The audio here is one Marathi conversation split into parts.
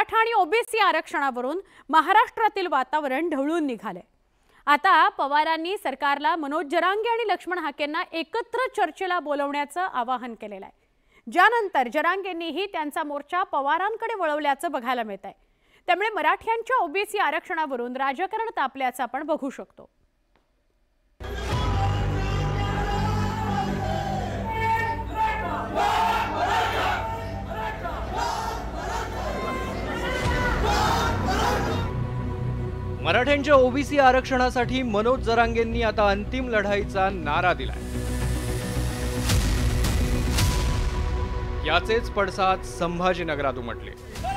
मराठा आणि ओबीसी आरक्षणावरून महाराष्ट्रातील वातावरण ढवळून निघाले। आता पवारांनी सरकारला मनोज जरांगे आणि लक्ष्मण हाकेंना एकत्र चर्चेला बोलवण्याचं आवाहन केलेलं आहे, ज्यानंतर जरांगेंनीही त्यांचा मोर्चा पवारांकडे वळवल्याचं बघायला मिळतंय। त्यामुळे मराठ्यांच्या ओबीसी आरक्षणावरून राजकारण तापल्याचं आपण बघू शकतो। मराठ्यांच्या ओबीसी आरक्षणासाठी मनोज जरांगेंनी आता अंतिम लढाईचा नारा दिलाय। याचेच पडसाद संभाजीनगरात उमटले।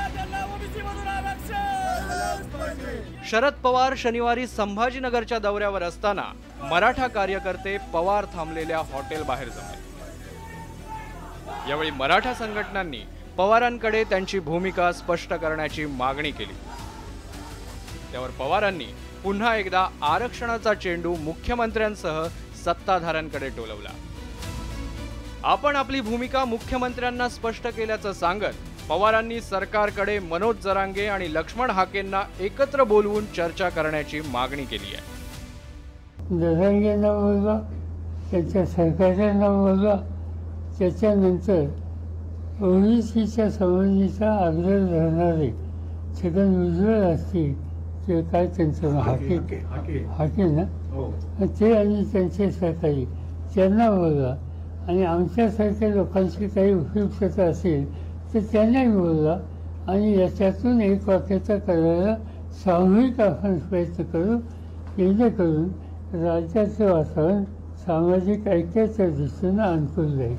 शरद पवार शनिवारी संभाजीनगरच्या दौऱ्यावर असताना मराठा कार्यकर्ते पवार थांबलेल्या हॉटेल बाहेर जमले। यावेळी मराठा संघटनांनी पवारांकडे त्यांची भूमिका स्पष्ट करण्याची मागणी केली। त्यावर पवारांनी पुन्हा एकदा आरक्षणाचा चेंडू मुख्यमंत्र्यांसह सत्ताधाऱ्यांकडे टोलवला। आपण आपली भूमिका मुख्यमंत्र्यांना स्पष्ट केल्याचं सांगत पवारांनी सरकारकडे मनोज जरांगे आणि लक्ष्मण हाकेंना एकत्र बोलवून चर्चा करण्याची मागणी केली आहे। जरांगेंना बोलवा, त्यांच्या सरकारला बोलवा, त्याच्यानंतर ओबीसीच्या समाजाचा आग्रह धरणारे छगन भुजबळ असतील, ते काय त्यांचं हाके ना, ते आणि त्यांचे सहकारी त्यांना बोलवा, आणि आमच्यासारख्या लोकांची काही उपयुक्तता असेल तर त्यांनाही बोलवा, आणि याच्यातून एक वाक्यता करायला सामूहिक आपण प्रयत्न करू, जेणेकरून राज्याचं वातावरण सामाजिक ऐक्याच्या दृष्टीनं अनुकूल जाईल।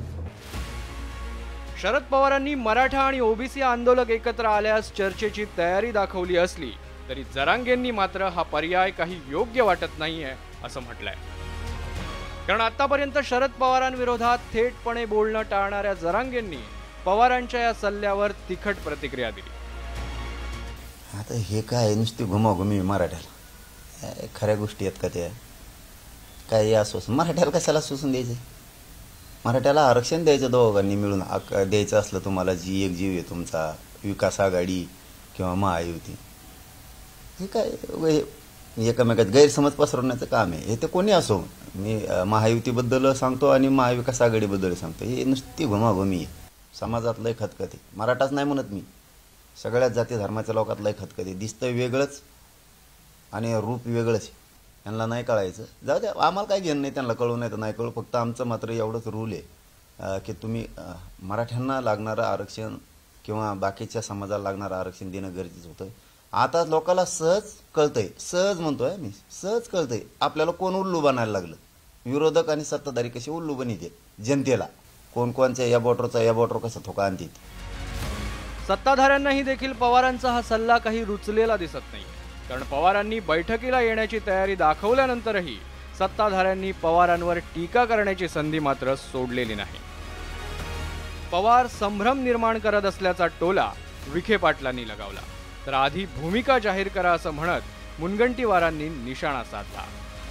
शरद पवारांनी मराठा आणि ओबीसी आंदोलक एकत्र आल्यास चर्चेची तयारी दाखवली असली तरी जरांगेंनी मात्र हा पर्याय काही योग्य वाटत नाहीये असं म्हटलंय। कारण आतापर्यंत शरद पवारांविरोधात थेटपणे बोलणं टाळणाऱ्या जरांगेंनी पवारांच्या या सल्ल्यावर तिखट प्रतिक्रिया दिली। आता हे काय नुसती घुमाघुमी मराठ्याला, खऱ्या गोष्टी आहेत का त्या? काय असो, मराठ्याला कशाला सोसून द्यायचं? मराठ्याला आरक्षण द्यायचं, दोघांनी मिळून द्यायचं असलं तुम्हाला, जी एक जीव आहे तुमचा, विकास आघाडी किंवा महायुती, हे काय एकमेकात गैरसमज पसरवण्याचं काम आहे। हे ते कोणी असो, मी महायुतीबद्दल सांगतो आणि महाविकास आघाडीबद्दल सांगतो, हे नुसती घुमाघुमी आहे। समाजात लय खतखते, मराठाच नाही म्हणत मी, सगळ्याच जाती धर्माच्या लोकात लय खतखते, दिसतं वेगळंच आणि रूप वेगळंच, यांना नाही कळायचं। जाऊ द्या, आम्हाला काय घेणं नाही, त्यांना कळू नाही तर नाही कळू, फक्त आमचं मात्र एवढंच रूल आहे की तुम्ही मराठ्यांना लागणारं आरक्षण किंवा बाकीच्या समाजाला लागणारं आरक्षण देणं गरजेचं होतं। आता लोकांना सहज कळतंय, सहज म्हणतोय मी, सहज कळतंय आपल्याला कोण उल्लू बनायला लागलं। विरोधक आणि सत्ताधारी कसे उल्लू बनिते जनतेला, कोण कोणच्या या बॉर्डर कसा थोका आणतात। सत्ताधाऱ्यांनाही देखील पवारांचा हा सल्ला काही रुचलेला दिसत नाही, कारण पवारांनी बैठकीला येण्याची तयारी दाखवल्यानंतरही सत्ताधाऱ्यांनी पवारांवर टीका करण्याची संधी मात्र सोडलेली नाही। पवार संभ्रम निर्माण करत असल्याचा टोला विखे पाटलांनी लगावला, तर आधी भूमिका जाहीर करा असं म्हणत मुनगंटीवारांनी निशाणा साधला।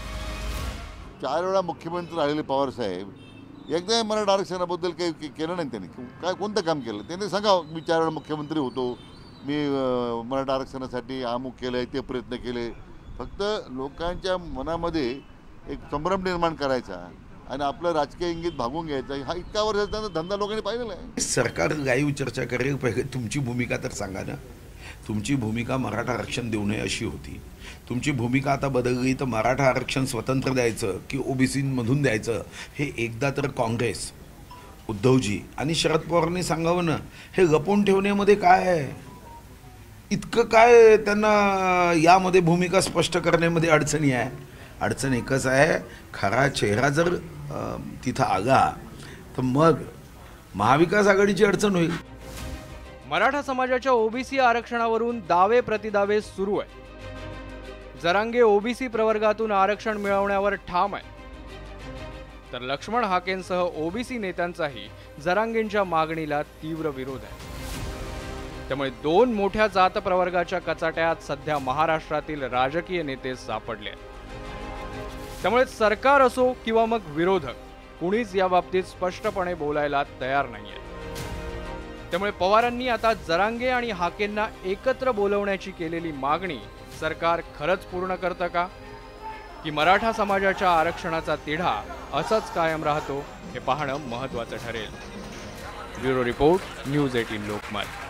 4 वेळा मुख्यमंत्री राहिलेले पवार साहेब एकदा मराठा आरक्षणाबद्दल काही केलं नाही, त्यांनी काय कोणतं काम केलं? त्यांनी सांगावं, मी 4 वेळा मुख्यमंत्री होतो, मी मराठा आरक्षणासाठी अमुक केलंय, ते प्रयत्न केले। फक्त लोकांच्या मनामध्ये एक संभ्रम निर्माण करायचा आणि आपलं राजकीय इंगित भागून घ्यायचा, हा इतका वर्षाचा धंदा लोकांनी पाहिलेला आहे। सरकार गाईव चर्चा करेल, पहिले तुमची भूमिका तर सांगा ना। तुमची भूमिका मराठा आरक्षण देऊ नये अशी होती, तुमची भूमिका आता बदलली तर मराठा आरक्षण स्वतंत्र द्यायचं की ओबीसीमधून द्यायचं, हे एकदा तर काँग्रेस, उद्धवजी आणि शरद पवारांनी सांगावं ना। हे लपवून ठेवण्यामध्ये काय आहे? इतकं काय त्यांना यामध्ये भूमिका स्पष्ट करण्यामध्ये अडचणी आहे? अडचण एकच आहे, खरा चेहरा जर तिथं आला तर मग महाविकास आघाडीची अडचण होईल। मराठा समाजाच्या ओबीसी आरक्षणावरून दावे प्रतिदावे सुरू आहे। जरांगे ओबीसी प्रवर्गातून आरक्षण मिळवण्यावर ठाम आहे, तर लक्ष्मण हाकेंसह ओबीसी नेत्यांचाही जरांगेंच्या मागणीला तीव्र विरोध आहे। त्यामुळे 2 मोठ्या जात प्रवर्गाच्या कचाट्यात सध्या महाराष्ट्रातील राजकीय नेते सापडले आहेत। त्यामुळे सरकार असो किंवा मग विरोधक, कुणीच या बाबतीत स्पष्टपणे बोलायला तयार नाहीये। त्यामुळे पवारांनी आता जरांगे आणि हाकेंना एकत्र बोलवण्याची केलेली मागणी सरकार खरंच पूर्ण करतं का, की मराठा समाजाच्या आरक्षणाचा तिढा असाच कायम राहतो हे पाहणं महत्त्वाचं ठरेल. Bureau report, news 18 Lokmat.